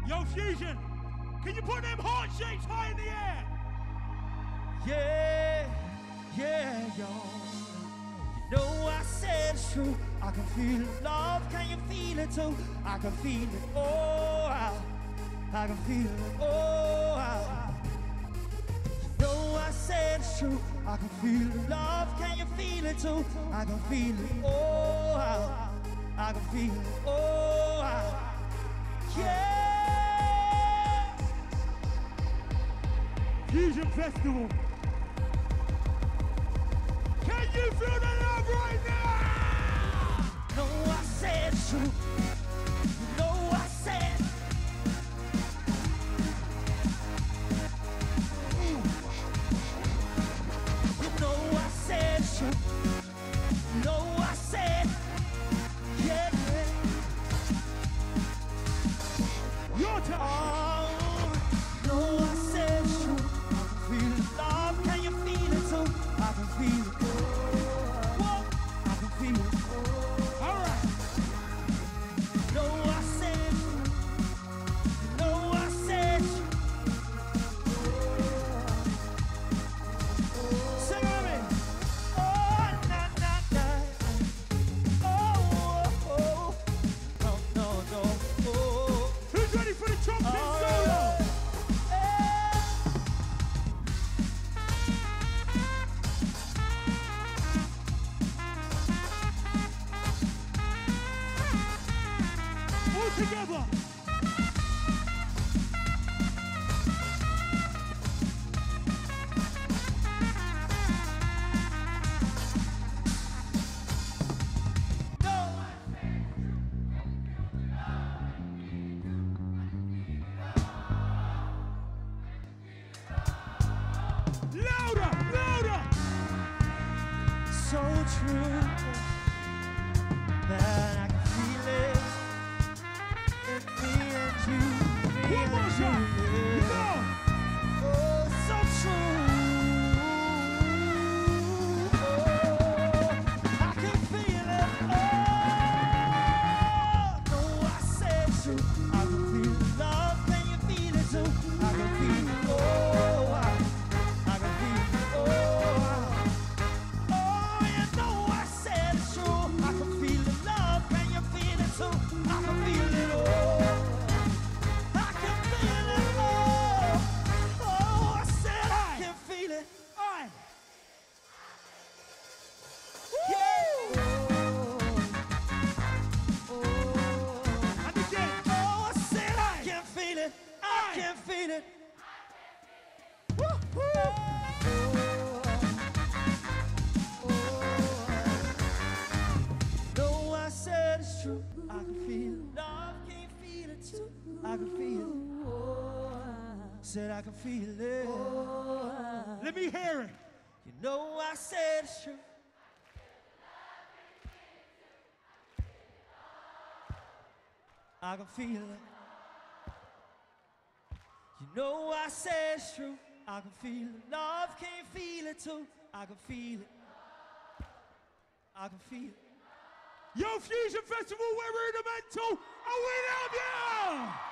Yo, Fusion, can you put them heart shapes high in the air? Yeah, yeah, yo. You know I said it's true. I can feel it, love. Can you feel it too? I can feel it. Oh, I can feel it. Oh, you know I said it's true. I can feel it, love. Can you feel it too? I can feel it. Oh, I can feel it. Oh, yeah. Fusion Festival. Can you feel the love right now? No, I said it's true. No, I said. You know I said it's true. No, I said. Yeah, yeah. Your time. Oh, no, I said it's true. I can feel it, love. Can you feel it too? I can feel it. Whoa, I can feel it. All right. No, I said. No, I said. Sing with me. Oh, na na na. Oh, oh, oh. No, no, no. Oh. Who's ready for the trumpet Oh, solo? All together. Louder, louder. So true that I can feel it in me and you, me One more and shot. you. Go. Oh, so true. Oh, I can feel it. Oh, no, I said true. I can feel it, love. Can you feel it too? I can feel it. Oh, I can feel it. Oh, you know I said it's true. I can feel it, love. Can you feel it too? I can feel it. Oh, I can feel it. Oh, I said I can feel it. Aye. Yeah. And again. Oh, I said I can feel it. I can feel it. No, I said it's true. I can feel it. Love, can you feel it too? I can feel it. Said I can feel it. Let me hear it. You know I said it's true. I can feel it. You know I said it's true. I can feel it. Love, can you feel it too? I can feel it. I can feel it. Yo, Fusion Festival, we're Rudimental, and we love you!